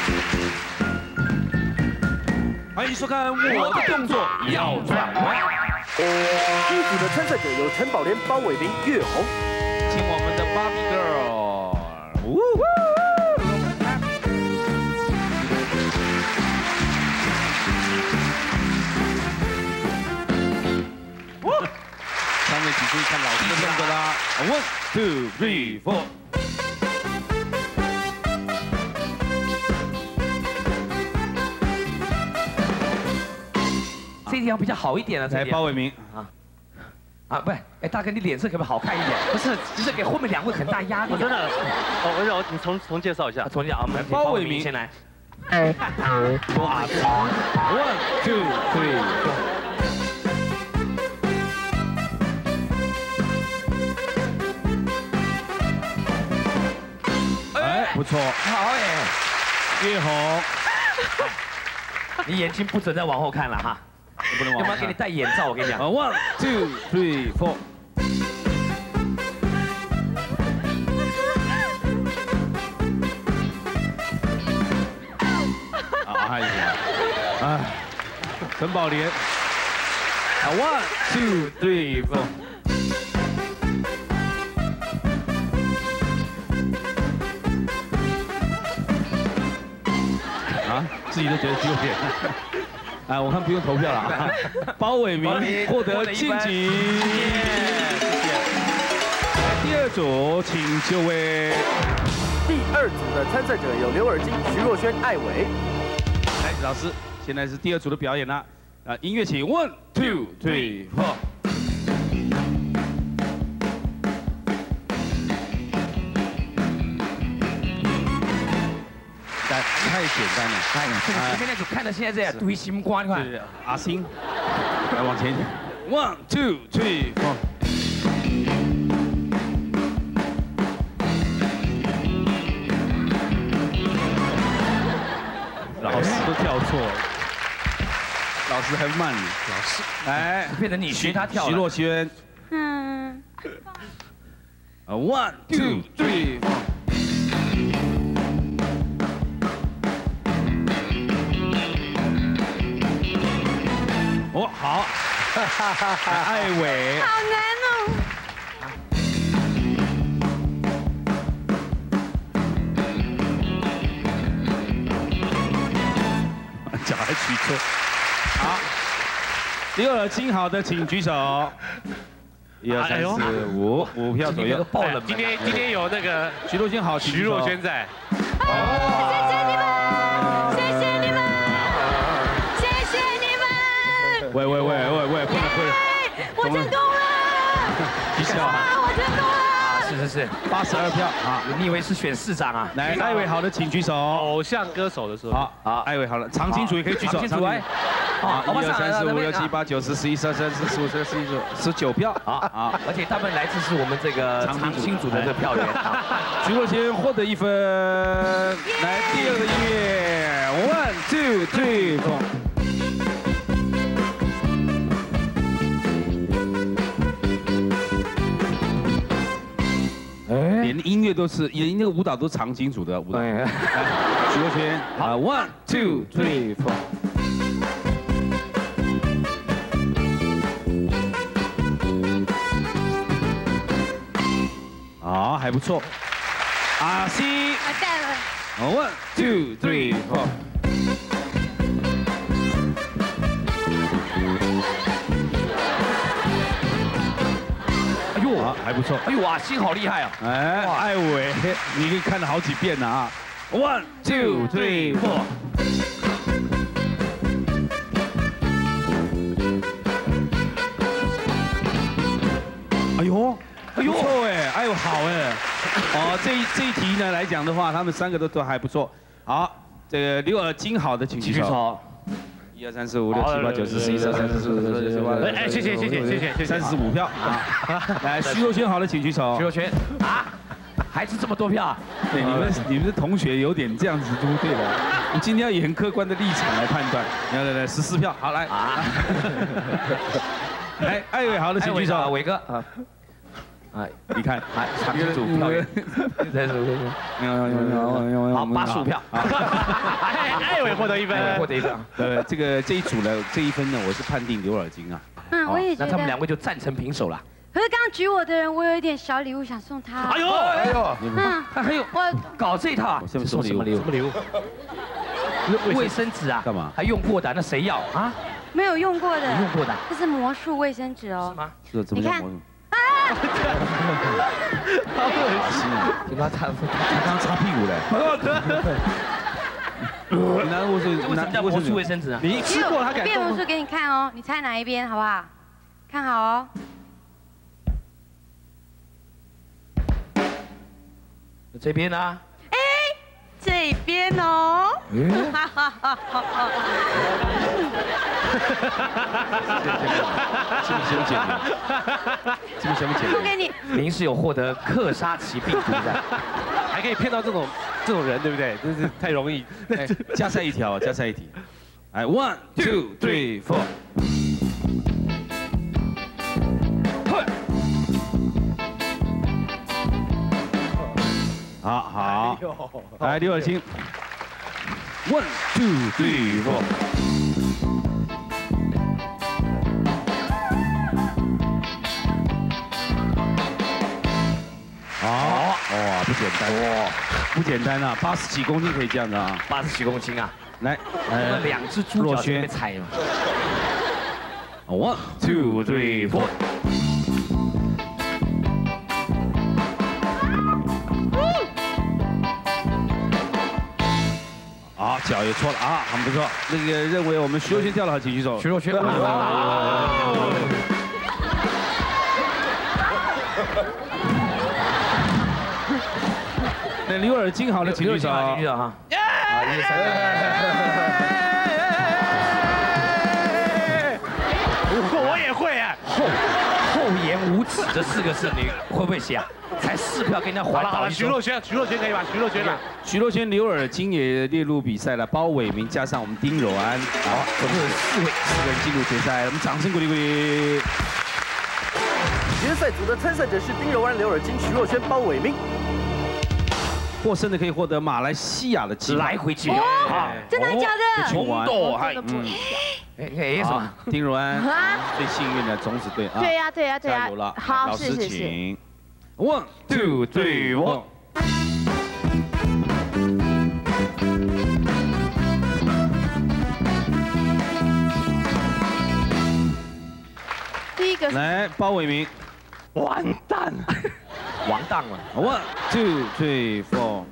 欢迎收看我的动作要转弯。 第一组的参赛者有陈宝莲、包伟明、岳红， 请我们的 Barbie Girl， 呜呼！上面请注意看老师的动作啦 ，1 2 3 4。 这地方比较好一点了， 来，包伟明不是，哎，大哥，你脸色可不可以好看一点？不是，只是给后面2位很大压力。 我真的，你重介绍一下。 重讲啊，我们包伟明先来。 1 2 3 4。 哎，不错， 好哎， 岳红， 你眼睛不准再往后看了哈， 不能往后看。 要不要给你戴眼罩？我跟你讲。 1 2 3 4。 还有，哎，陈宝莲，1 2 3 4。 自己都觉得丢脸。哎，我看不用投票了啊。包伟明获得晋级。第二组，请就位。 第二组的参赛者有刘尔金、徐若瑄、艾薇。 来，老师，现在是第二组的表演啦。音乐请1 2 3 4。 太简单了， 这个前面那组看的现在这样堆心瓜，你看。 对，阿星，来往前1 2 3 4。老师都跳错了，老师还慢你，老师。来， 变成你学他跳了。 徐若瑄。1 2 3 4。 哦，好，艾薇， 好难哦。 脚还举错，好，刘尔金好的请举手。1 2 3 4 5票左右。 爆冷。 今天有那个徐若瑄好， 徐若瑄在。 谢谢你们，谢谢你们，谢谢你们。 喂，不能， 我成功了！ 举手啊！ 我成功了！ 是 82票啊！ 你以为是选市长啊？ 来，艾薇好的请举手。 偶像歌手的时候。 好，艾薇好了，长青组也可以举手。 长青组哎。 1 2 3 4 5 6 7 8 9 10 11 12 13 14 15 16 17 19票。好， 而且大部分来自是我们这个长青组的这个票源。 徐若瑄获得1分。来，第二个音乐，1 2 3 4。 连音乐都是，连那个舞蹈都是长青组的舞蹈。来，徐若瑄，好，1 2 3 4。 好，还不错。阿西， 完蛋了。 1 2 3 4。哎呦，还不错。 哎呦哇，心好厉害啊！ 哎，艾薇，你可以看了好几遍了啊。1 2 3 4。 哎呦，不错哎，哎呦好哎，哦这一题呢来讲的话，他们3个都还不错。好，这个刘尔金好的请举手。1 2 3 4 5 6 7 8 9 10 11 12 13 14 15 16 17 18。 哎，谢谢 35票啊。来，徐若瑄好的请举手。 徐若瑄啊，还是这么多票啊？ 对，你们的同学有点这样子就不对了。我们今天要以很客观的立场来判断。来，14票，好来。啊。来，艾薇好的请举手。 伟哥啊。 哎， 你看， 长青组票员，好，85票， 艾伟获得1分， 获得1分。 这一组呢，这1分呢，我是判定刘尔金啊。 嗯，我也觉得。 那他们2位就战成平手了。 可是刚刚举我的人，我有一点小礼物想送他。 哎呦，他还有我搞这一套啊？ 什么礼物？ 什么礼物？ 卫生纸啊？ 干嘛？ 还用过的，那谁要啊？ 没有用过的。 用过的？ 这是魔术卫生纸哦。 是吗？ 是怎么叫魔术？ 好恶心啊！ 听到他刚擦屁股嘞。你拿卫生， 为什么叫魔术卫生纸啊？ 你吃过他敢变魔术给你看哦，你猜哪一边好不好？看好哦。 这边呢？ 哎，这边哦。不给你。 您是有获得克沙奇病毒的， 还可以骗到这种人，对不对？真是太容易。 加赛一条，加赛一题。来 ，1 2 3 4。好，来刘尔金，1 2 3 4。好，哇，不简单，哇，不简单啊，80几公斤可以这样的啊 ，80几公斤啊， 来 ，2只猪脚被踩了 ，1 2 3 4。好，脚也错了啊，很不错。那个认为我们徐若瑄掉了好，请举手。 徐若瑄， 那刘尔金好了，请举手。 请举手哈。1、 3。我也会哎。 厚颜无耻这4个字你会不会写啊？才4票，跟人家滑倒。 徐若瑄可以吧？徐若瑄了。 徐若瑄、刘尔金也列入比赛了，包伟明加上我们丁柔安，好，总共4个人进入决赛，我们掌声鼓励鼓励。 决赛组的参赛者是丁柔安、刘尔金、徐若瑄、包伟明。 获胜的可以获得马来西亚的机来回机票。 真的假的？ 冲斗， 哎，什么？ 丁柔安最幸运的种子队啊！ 对呀， 加油了！ 好， 老师请。1 2 3 4。 第一个来，包伟明， 完蛋， 完蛋了。 1 2 3 4。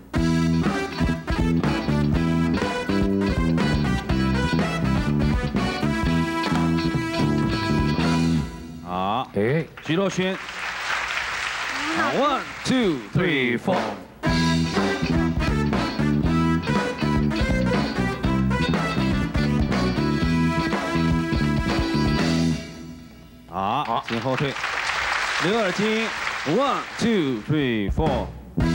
好，徐若瑄。1 2 3 4。好，请后退。刘尔金，1 2 3 4。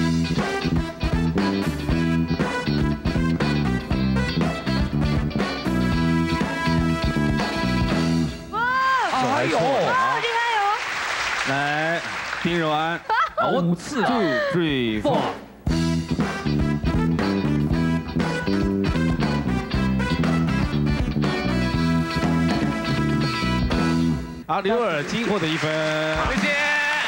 哎呦，好厉害哦！ 来，丁柔安 ，5次啊 ，2 3 4。好，刘尔金获得1分， 谢谢。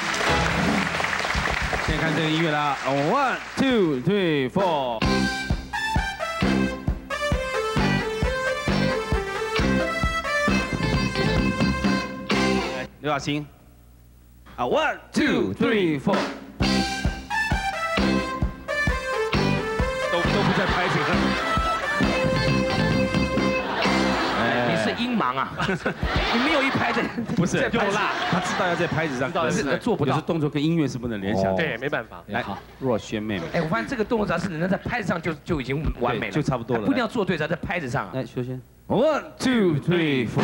现在看这个音乐啦，1 2 3 4。刘雅欣，1 2 3 4。都不在拍子上。 你是音盲啊？你没有一拍子， 不是就辣， 他知道要在拍子上， 可是做不到。 有时动作跟音乐是不能联想的。 对，没办法。 来，若瑄妹妹。 哎，我发现这个动作只要是能在拍子上就已经完美了， 就差不多了。 不一定要做对，只要在拍子上。 来，若瑄，1 2 3 4。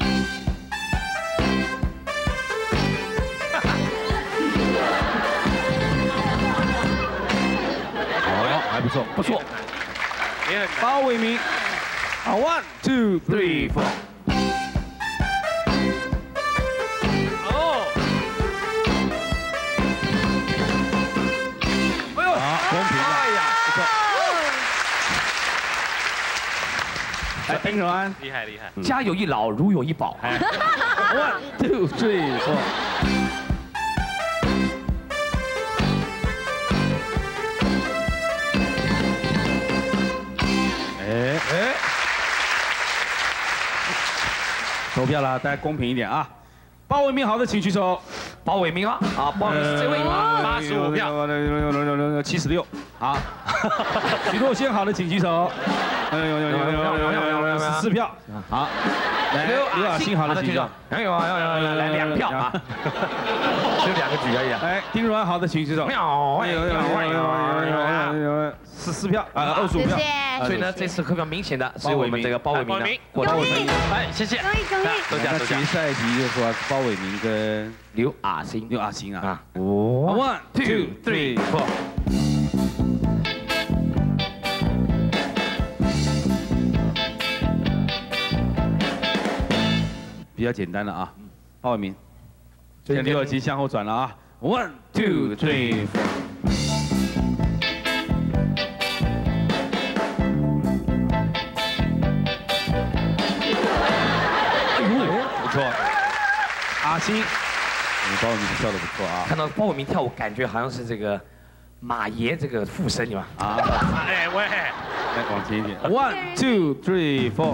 好，还不错， 不错。 包伟明，1 2 3 4。 来，丁守安， 厉害厉害。 家有一老，如有一宝。 1 2 3 4。哎，投票了，大家公平一点啊。包伟明好的请举手。 包伟明啊，包伟明是这位 85票 ，76。好，许若瑄好的请举手。14票。好，来刘雅欣好的请举手。 来2票啊，只有2个举而已啊。 来丁若安好的请举手。14票25票。 所以呢，这次比较明显的是我们这个包伟明的获得。 哎，谢谢。 那决赛题就说包伟明跟刘雅欣啊。 1 2 3 4。 比较简单了啊，包伟明，现在刘尔基向后转了啊，1 2 3 4。哎呦，不错，阿星，包伟明跳得不错啊。 看到包伟明跳舞，感觉好像是这个马爷这个附身，有吗？ 啊， 哎喂， 再往前一点，1 2 3 4。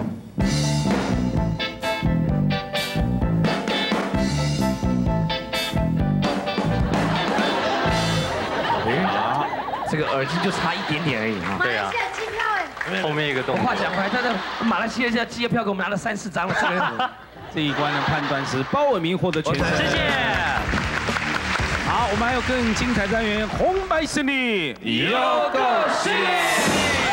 这个耳机就差一点点而已哈。 对啊， 机票哎， 后面一个动作。 话讲回来，但是马来西亚现在机票给我们拿了3、4张了， 这一关的判断是包伟明获得全胜。 谢谢。 好，我们还有更精彩单元，红白胜利有个戏。